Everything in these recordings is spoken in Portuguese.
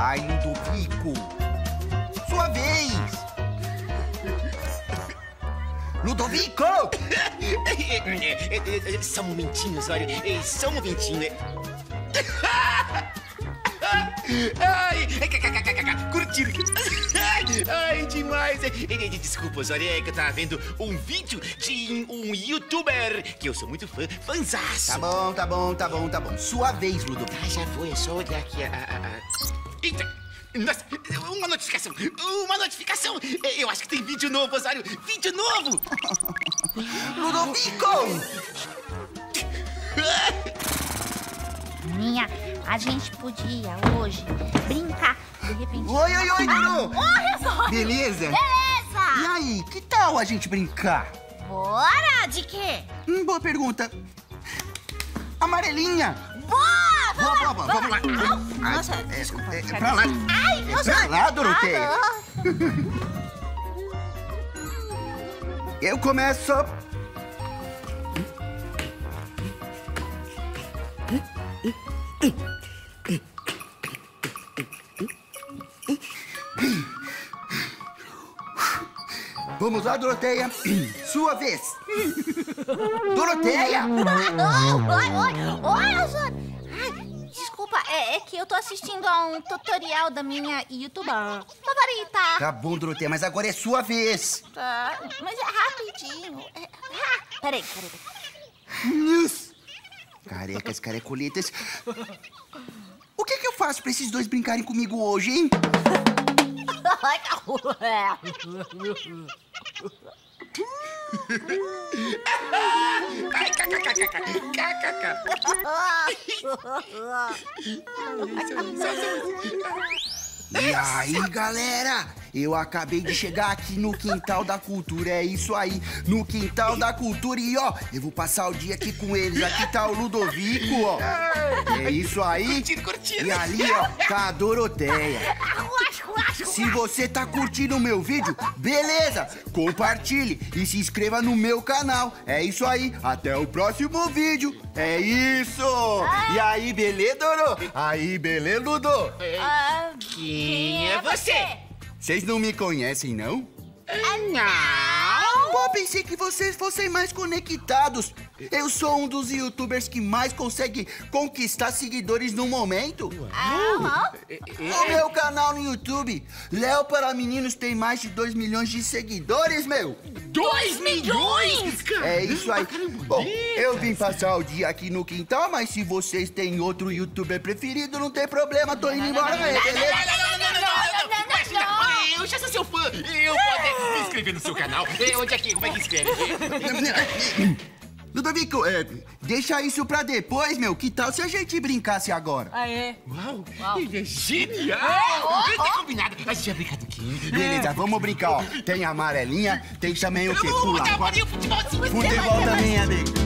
Vai, Ludovico. Sua vez. Ludovico! Só um momentinho, Osório. Só um momentinho. Ai, curtiram. Ai, demais. Desculpa, Osório, é que eu tava vendo um vídeo de um youtuber que eu sou muito fãzaço. Tá bom. Sua vez, Ludovico. Ah, já foi, é só olhar aqui. Eita! Nossa, uma notificação! Eu acho que tem vídeo novo, Osório! Vídeo novo! Ludovico! Minha, a gente podia hoje brincar. De repente... Oi, Doro! Oi, Osório! Beleza? Beleza! E aí, que tal a gente brincar? Bora! De quê? Boa pergunta. Amarelinha! Boa! Vamos lá. Nossa, desculpa. Pra lá. Ai, Pra lá, Doroteia. Eu começo. Vamos lá, Doroteia. Sua vez. Doroteia! Oi, Osório! Ai, desculpa, é que eu tô assistindo a um tutorial da minha youtuber favorita. Tá bom, Doroteia, mas agora é sua vez. Tá, mas é rapidinho. Peraí. Carecas, carecoletas. O que eu faço pra esses dois brincarem comigo hoje, hein? Ai, E aí, galera? Eu acabei de chegar aqui no Quintal da Cultura, é isso aí, no Quintal da Cultura. E ó, eu vou passar o dia aqui com eles. Aqui tá o Ludovico, ó. É isso aí. Curtindo. E ali, ó, tá a Doroteia. Se você tá curtindo o meu vídeo, beleza, compartilhe e se inscreva no meu canal. É isso aí, até o próximo vídeo. É isso. E aí, beleza, Doro? Aí, beleza, Ludo? Quem é você? Vocês não me conhecem, não? Não! Pô, pensei que vocês fossem mais conectados. Eu sou um dos youtubers que mais consegue conquistar seguidores no momento. O meu canal no YouTube, Léo para Meninos, tem mais de 2 milhões de seguidores, meu. 2 milhões? É isso aí. Bom, eu vim passar o dia aqui no quintal, mas se vocês têm outro youtuber preferido, não tem problema, tô indo embora, beleza? Eu já sou seu fã. Eu posso me inscrever no seu canal. Onde é que? Como é que escreve? Ludovico, deixa isso pra depois, meu. Que tal se a gente brincasse agora? Uau, ele é genial. Tá combinado. A gente vai brincar do quê? Beleza, vamos brincar, ó. Tem amarelinha, tem também o quê? Pula. Futebolzinho. Futebol também, amigo.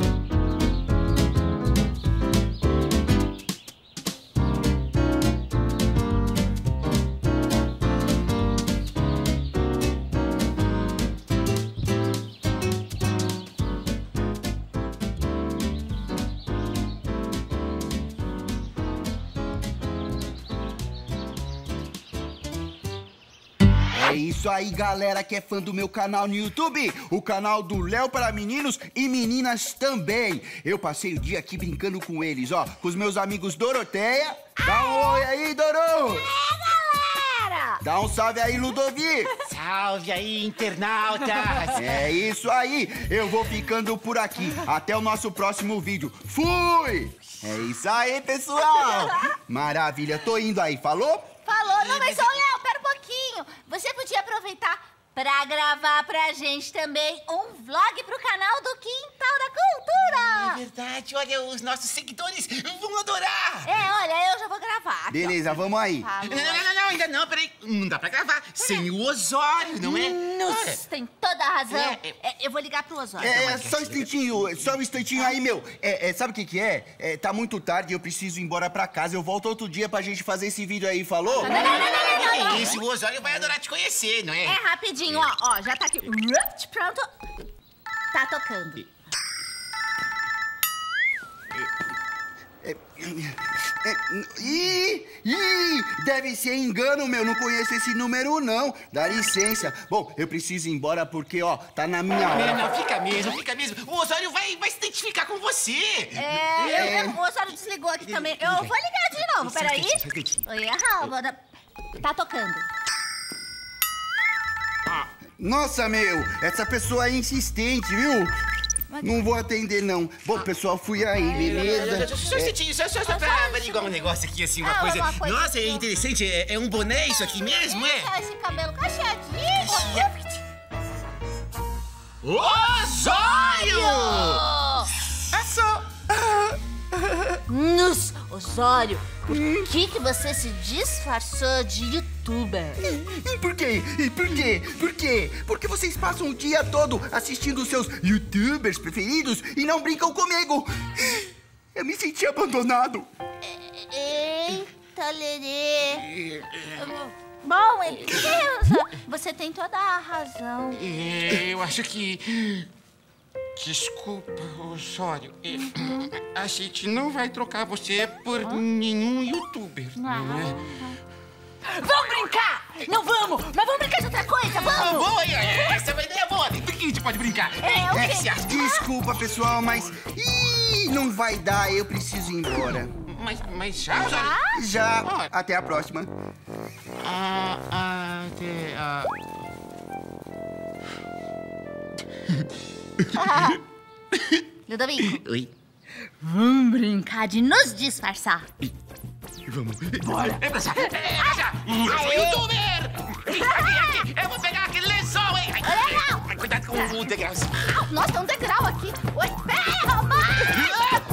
É isso aí, galera que é fã do meu canal no YouTube, o canal do Léo para Meninos e Meninas também. Eu passei o dia aqui brincando com eles, ó, com os meus amigos Doroteia. Dá um oi aí, Doro! Galera! Dá um salve aí, Ludovico! Salve aí, internautas! É isso aí, eu vou ficando por aqui. Até o nosso próximo vídeo. Fui! É isso aí, pessoal! Maravilha, tô indo aí, falou? Falou, não, mas ô Léo, pera um pouquinho. Você podia aproveitar pra gravar pra gente também um vlog pro canal do Quintal da Cultura. É verdade, olha, os nossos seguidores vão adorar! Olha, eu já vou gravar. Aqui, Beleza, vamos aí. Falou. Não, ainda não, peraí. Não dá pra gravar sem o Osório, não é? Nossa, tem toda a razão. É. Eu vou ligar pro Osório. Só um instantinho aí, meu. Sabe o que é? Tá muito tarde, eu preciso ir embora pra casa. Eu volto outro dia pra gente fazer esse vídeo aí, falou? Não. Isso, o Osório vai adorar te conhecer, não é? É rapidinho, ó, já tá aqui. Pronto. Tá tocando. Deve ser engano, meu. Não conheço esse número, não. Dá licença. Bom, eu preciso ir embora porque, ó, tá na minha hora. Não, fica mesmo. O Osório vai se identificar com você. O Osório desligou aqui também. Eu vou ligar de novo, peraí. Oi, tá tocando. Nossa, meu, essa pessoa é insistente, viu? Não vou atender, não. Bom, pessoal, fui aí, beleza? Só pra averiguar um negócio aqui, assim, uma coisa. Nossa, é interessante. É um boné isso aqui mesmo, é? Esse cabelo cacheadinho. Osório! É só... Nossa, Osório, por que você se disfarçou de youtuber? E por quê? Por quê? Porque vocês passam o dia todo assistindo os seus youtubers preferidos e não brincam comigo. Eu me senti abandonado. Eita, Lerê. Bom, você tem toda a razão. Eu acho que... Desculpa, Osório. A gente não vai trocar você por nenhum youtuber, não é? Vamos brincar! Não vamos! Mas vamos brincar de outra coisa, vamos! Boa, essa é uma ideia boa. Do que a gente pode brincar? Desculpa, pessoal, mas... não vai dar, eu preciso ir embora. Mas já, Osório? Já. Até a próxima. Ludovico. Oi. Vamos brincar de nos disfarçar. Vamos. Bora. É pra já. Eu sou youtuber. Aqui. Eu vou pegar aquele lençol, hein. Cuidado com o degrau. Nossa, tem um degrau aqui. Oi, pera, Romão!